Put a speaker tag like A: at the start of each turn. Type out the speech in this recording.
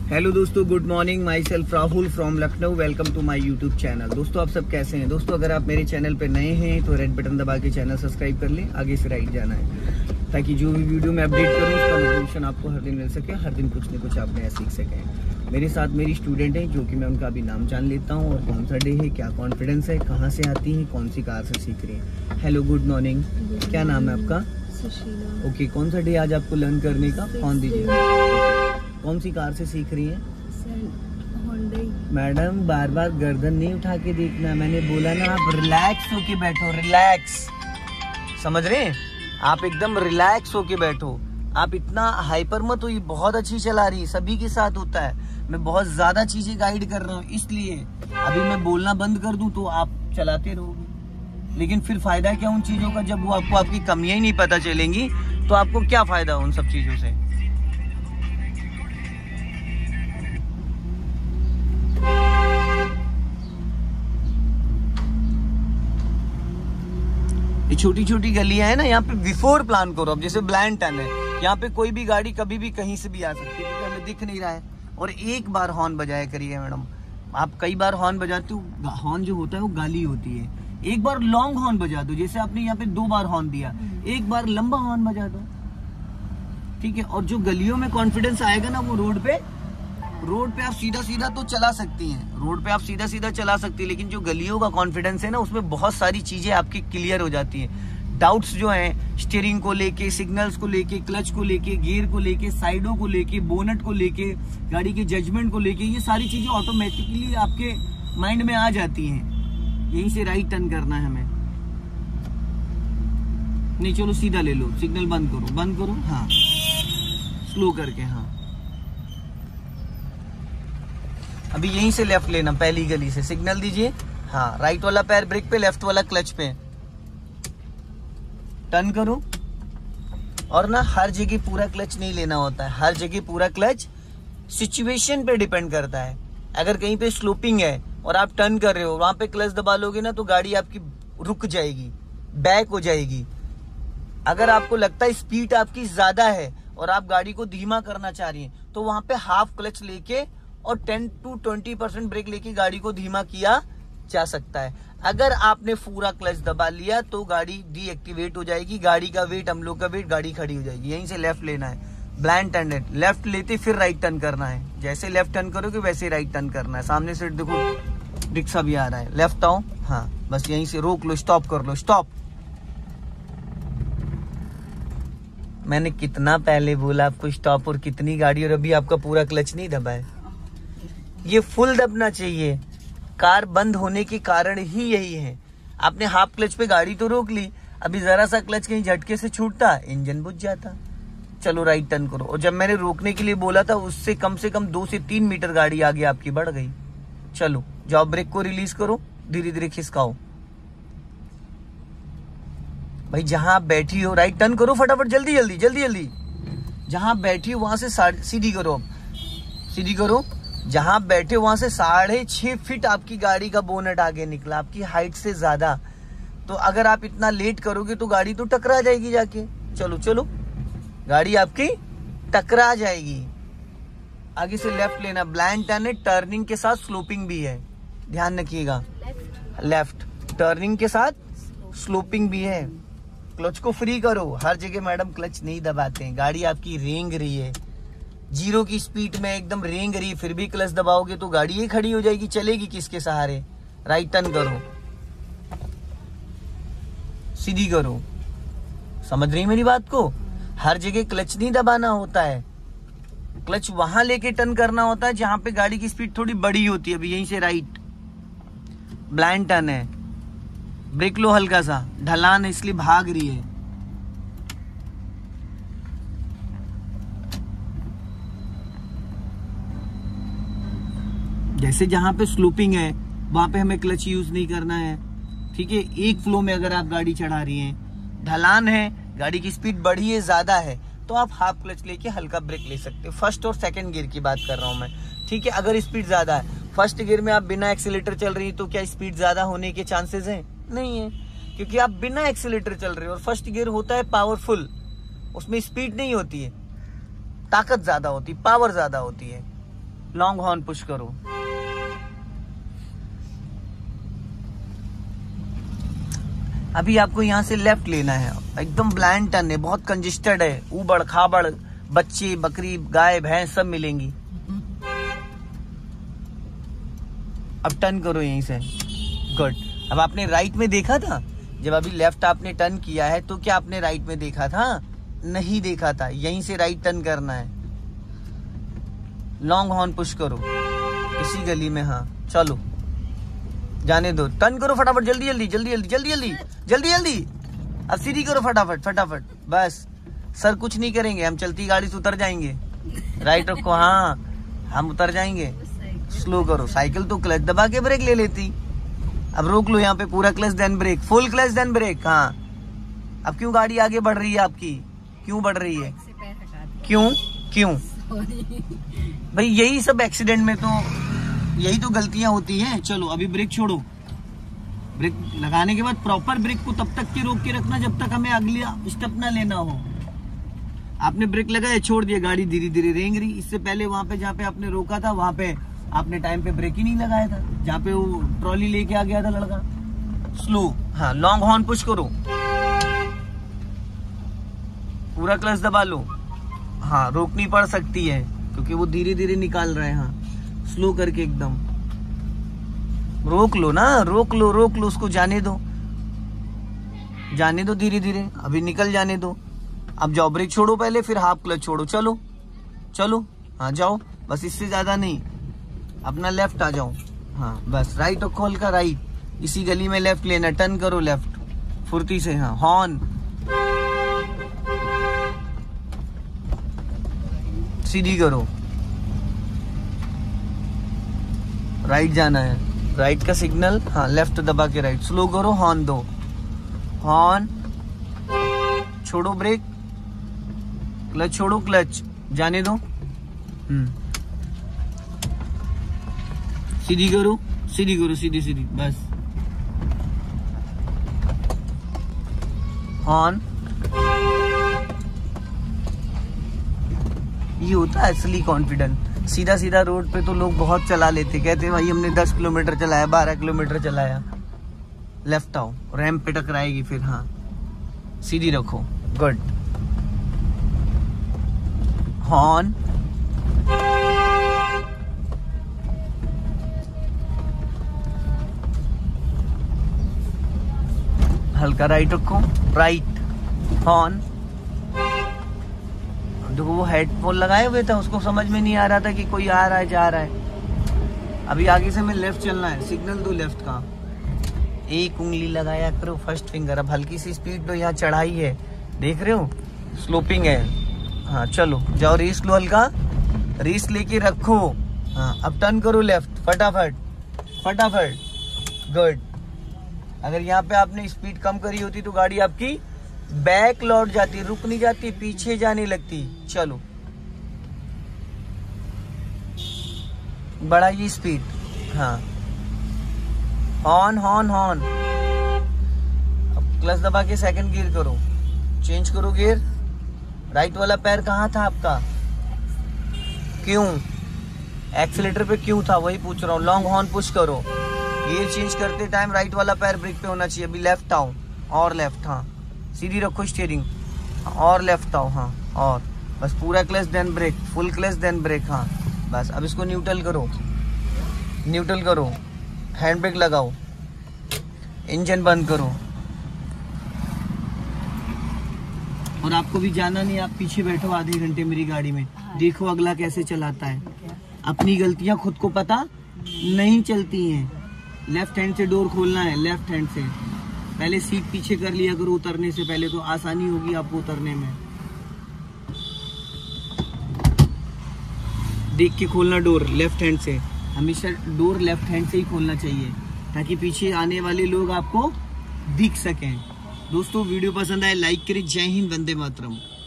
A: Hello दोस्तों, good morning. Myself Rahul from Lucknow. Welcome to my YouTube channel. दोस्तों आप सब कैसे हैं? दोस्तों अगर आप मेरे चैनल पे नए हैं तो रेड बटन दबा के चैनल सब्सक्राइब कर लें, आगे से राइट जाना है ताकि जो भी वीडियो मैं अपडेट करूँ उसका नोटिफिकेशन आपको हर दिन मिल सके, हर दिन कुछ न कुछ आप नया सीख सकें। मेरे साथ मेरी स्टूडेंट है जो कि मैं उनका अभी नाम जान लेता हूँ और कौन सा डे है, क्या कॉन्फिडेंस है, कहाँ से आती है, कौन सी कार से सीख रही है। Hello, good morning. क्या नाम है आपका?
B: सुशीला।
A: ओके, कौन सा डे आज आपको लर्न करने का? कौन दीजिए। कौन सी कार से सीख रही है? मैडम बार बार गर्दन नहीं उठा के देखना, मैंने बोला ना आप रिलैक्स होके बैठो। रिलैक्स, समझ रहे हैं? आप एकदम रिलैक्स होके बैठो। आप इतना हाइपर मत हो, ये बहुत अच्छी चला रही है, सभी के साथ होता है। मैं बहुत ज्यादा चीजें गाइड कर रहा हूँ, इसलिए अभी मैं बोलना बंद कर दूं तो आप चलाते रहोगे, लेकिन फिर फायदा क्या उन चीजों का जब वो आपको आपकी कमियां ही नहीं पता चलेंगी तो आपको क्या फायदा उन सब चीजों से। ये छोटी छोटी गलियां है ना, यहाँ पे बिफोर प्लान करो। अब जैसे ब्लाइंड टर्न है, यहाँ पे कोई भी गाड़ी कभी भी कहीं से भी आ सकती है क्योंकि हमें दिख नहीं रहा है। और एक बार हॉर्न बजाया करिए मैडम, आप कई बार हॉर्न बजाते हो, हॉर्न जो होता है वो गाली होती है। एक बार लॉन्ग हॉर्न बजा दो, जैसे आपने यहाँ पे 2 बार हॉर्न दिया, एक बार लंबा हॉर्न बजा दो, ठीक है। और जो गलियों में कॉन्फिडेंस आएगा ना, वो रोड पे आप सीधा सीधा तो चला सकती हैं, रोड पे आप सीधा सीधा चला सकती है, लेकिन जो गलियों का कॉन्फिडेंस है ना, उसमें बहुत सारी चीजें आपकी क्लियर हो जाती हैं। डाउट्स जो हैं स्टीयरिंग को लेके, सिग्नल्स को लेके, क्लच को लेके, गियर को लेके, साइडों को लेके, बोनट को लेके, गाड़ी के जजमेंट को लेके, ये सारी चीजें ऑटोमेटिकली आपके माइंड में आ जाती हैं। यहीं से राइट टर्न करना है हमें। नहीं, चलो सीधा ले लो, सिग्नल बंद करो, हाँ स्लो करके, हाँ। अभी यहीं से लेफ्ट लेना, पहली गली से सिग्नल दीजिए, हाँ। राइट वाला पैर ब्रेक पे, लेफ्ट वाला क्लच पे, टर्न करो। और ना हर जगह पूरा क्लच नहीं लेना होता है, हर जगह पूरा क्लच सिचुएशन पे डिपेंड करता है। अगर कहीं पे स्लोपिंग है और आप टर्न कर रहे हो, वहां पे क्लच दबा लोगे ना तो गाड़ी आपकी रुक जाएगी, बैक हो जाएगी। अगर आपको लगता है स्पीड आपकी ज्यादा है और आप गाड़ी को धीमा करना चाह रही हैं, तो वहां पे हाफ क्लच लेके और 10 to 20% ब्रेक लेके गाड़ी को धीमा किया जा सकता है। अगर आपने पूरा क्लच दबा लिया तो गाड़ी डीएक्टिवेट हो जाएगी, गाड़ी का वेट, हम लोग का वेट, गाड़ी खड़ी हो जाएगी। यहीं से लेफ्ट लेना है, ब्लाइंड टर्न है, लेफ्ट लेते फिर राइट टर्न करना है। जैसे लेफ्ट टर्न करोगे वैसे राइट टर्न करना है। सामने से देखो रिक्शा भी आ रहा है, लेफ्ट आओ, हाँ बस यहीं से रोक लो, स्टॉप कर लो, स्टॉप। मैंने कितना पहले बोला आपको स्टॉप, और कितनी गाड़ी, और अभी आपका पूरा क्लच नहीं दबा है। ये फुल दबना चाहिए। कार बंद होने के कारण ही यही है। आपने हाफ क्लच पे गाड़ी तो रोक ली, अभी जरा सा क्लच कहीं झटके से छूटता, इंजन बुझ जाता। चलो राइट टर्न करो। और जब मैंने रोकने के लिए बोला था, उससे कम से कम 2 से 3 मीटर गाड़ी आगे आपकी बढ़ गई। चलो जाओ, ब्रेक को रिलीज करो, धीरे धीरे खिसकाओ। भाई जहां आप बैठी हो राइट टर्न करो फटाफट, जल्दी जल्दी जल्दी जल्दी। जहां बैठी हो वहां से सीधी करो, अब सीधी करो। जहां बैठे वहां से 6.5 फीट आपकी गाड़ी का बोनट आगे निकला, आपकी हाइट से ज्यादा। तो अगर आप इतना लेट करोगे तो गाड़ी तो टकरा जाएगी जाके। चलो चलो, गाड़ी आपकी टकरा जाएगी। आगे से लेफ्ट लेना, ब्लाइंड टर्न है, टर्निंग के साथ स्लोपिंग भी है, ध्यान रखिएगा। लेफ्ट टर्निंग के साथ स्लोपिंग भी है। क्लच को फ्री करो। हर जगह मैडम क्लच नहीं दबाते हैं, गाड़ी आपकी रेंग रही है, 0 की स्पीड में एकदम रेंग रही है, फिर भी क्लच दबाओगे तो गाड़ी ही खड़ी हो जाएगी, चलेगी किसके सहारे? राइट टर्न करो, सीधी करो। समझ रही मेरी बात को? हर जगह क्लच नहीं दबाना होता है, क्लच वहां लेके टर्न करना होता है जहां पे गाड़ी की स्पीड थोड़ी बड़ी होती है। अभी यहीं से राइट, ब्लाइंड टर्न है, ब्रेक लो हल्का सा, ढलान है इसलिए भाग रही है। जैसे जहां पे स्लोपिंग है वहां पे हमें क्लच यूज नहीं करना है, ठीक है। एक फ्लो में अगर आप गाड़ी चढ़ा रही हैं, ढलान है, गाड़ी की स्पीड बढ़ी है, ज्यादा है, तो आप हाफ क्लच लेके हल्का ब्रेक ले सकते हो। फर्स्ट और सेकंड गियर की बात कर रहा हूं मैं, ठीक है। अगर स्पीड ज्यादा है, फर्स्ट गियर में आप बिना एक्सीलेटर चल रही है तो क्या स्पीड ज्यादा होने के चांसेस हैं? नहीं है, क्योंकि आप बिना एक्सीलेटर चल रहे हो। और फर्स्ट गियर होता है पावरफुल, उसमें स्पीड नहीं होती है, ताकत ज्यादा होती, पावर ज्यादा होती है। लॉन्ग हॉर्न पुश करो। अभी आपको यहाँ से लेफ्ट लेना है, एकदम ब्लाइंड टर्न है, बहुत कंजेस्टेड है, ऊबड़ खाबड़, बच्चे बकरी गाय भैंस सब मिलेंगी। अब टर्न करो यहीं से, गुड। अब आपने राइट में देखा था, जब अभी लेफ्ट आपने टर्न किया है तो क्या आपने राइट में देखा था? नहीं देखा था। यहीं से राइट टर्न करना है, लॉन्ग हॉर्न पुश करो इसी गली में। हाँ चलो जाने दो, टर्न करो फटाफट, जल्दी जल्दी जल्दी जल्दी जल्दी जल्दी जल्दी जल्दी। अब सीधी करो फटाफट फटाफट, बस। सर कुछ नहीं करेंगे, हम चलती गाड़ी से उतर जाएंगे। राइट रखो, हाँ हम उतर जाएंगे। स्लो करो, साइकिल तो क्लच दबा के ब्रेक ले लेती। अब रोक लो यहाँ पे, पूरा clutch then brake, full clutch then brake. हाँ अब क्यों गाड़ी आगे बढ़ रही है आपकी? क्यों बढ़ रही है? क्यों क्यों भाई? यही सब एक्सीडेंट में तो यही तो गलतियां होती हैं। चलो अभी ब्रेक छोड़ो, ब्रेक लगाने के बाद प्रॉपर ब्रेक को तब तक के रोक के रखना जब तक हमें अगला स्टेप ना लेना हो। आपने ब्रेक लगाया, छोड़ दिया, गाड़ी धीरे धीरे रेंग रही। इससे पहले वहां पे जहाँ पे आपने रोका था वहां पे आपने टाइम पे ब्रेक ही नहीं लगाया था, जहाँ पे वो ट्रॉली लेके आ गया था लड़का। स्लो, हाँ लॉन्ग हॉर्न पुश करो, पूरा क्लच दबा लो। हाँ रोकनी पड़ सकती है क्योंकि वो धीरे धीरे निकाल रहे हैं। हाँ स्लो करके एकदम रोक लो ना, रोक लो उसको, जाने दो धीरे धीरे, अभी निकल जाने दो। अब जाओ, ब्रेक छोड़ो पहले, फिर हाफ क्लच छोड़ो। चलो चलो, हाँ जाओ, बस इससे ज्यादा नहीं। अपना लेफ्ट आ जाओ, हाँ बस। राइट और खोल का राइट, इसी गली में लेफ्ट लेना, टर्न करो लेफ्ट फुर्ती से। हाँ हॉर्न, सीधी करो, राइट जाना है, राइट का सिग्नल। हाँ लेफ्ट दबा के राइट, स्लो करो, हॉर्न दो, हॉर्न छोड़ो, ब्रेक, क्लच छोड़ो, क्लच जाने दो। सीधी करो, सीधी करो, सीधी सीधी, बस। हॉर्न, ये होता है असली कॉन्फिडेंस। सीधा सीधा रोड पे तो लोग बहुत चला लेते, कहते भाई हमने 10 किलोमीटर चलाया, 12 किलोमीटर चलाया। लेफ्ट आओ, रैंप पे टकराएगी फिर। हाँ सीधी रखो, गुड। हॉर्न, हल्का राइट रखो, राइट, हॉर्न। देखो वो हेडफोन लगाए हुए था, उसको समझ में नहीं आ रहा था कि कोई आ रहा है जा रहा है। अभी आगे से मैं लेफ्ट चलना है, सिग्नल दो लेफ्ट का, एक उंगली लगाया करो, फर्स्ट फिंगर। अब हल्की सी स्पीड दो, यहाँ चढ़ाई है, देख रहे हो, स्लोपिंग है। हाँ चलो जाओ, रेस लो, हल्का रेस लेके रखो। हाँ अब टर्न करो लेफ्ट फटाफट फटाफट, गुड। अगर यहाँ पे आपने स्पीड कम करी होती तो गाड़ी आपकी बैक लौट जाती, रुक नहीं जाती, पीछे जाने लगती। चलो बढ़ाइए स्पीड। हाँ हॉर्न हॉर्न हॉर्न। अब क्लच दबा के सेकंड गियर करो, चेंज करो गियर। राइट वाला पैर कहाँ था आपका? क्यों एक्सीलेटर पे क्यों था, वही पूछ रहा हूँ। लॉन्ग हॉर्न पुश करो, गियर चेंज करते टाइम राइट वाला पैर ब्रेक पे होना चाहिए। अभी लेफ्ट आओ और लेफ्ट, हाँ सीधी रखो स्टीयरिंग, और लेफ्ट आओ, हाँ और बस पूरा clutch then brake, full clutch then brake. हाँ बस अब इसको न्यूट्रल करो, न्यूट्रल करो, हैंड ब्रेक लगाओ, इंजन बंद करो। और आपको भी जाना नहीं, आप पीछे बैठो आधे घंटे मेरी गाड़ी में, देखो अगला कैसे चलाता है। अपनी गलतियां खुद को पता नहीं चलती हैं। लेफ्ट हैंड से डोर खोलना है, लेफ्ट हैंड से। पहले सीट पीछे कर लिया करो उतरने से पहले, तो आसानी होगी आपको उतरने में। देख के खोलना डोर लेफ्ट हैंड से, हमेशा डोर लेफ्ट हैंड से ही खोलना चाहिए ताकि पीछे आने वाले लोग आपको दिख सकें। दोस्तों वीडियो पसंद आए लाइक करें। जय हिंद, वंदे मातरम।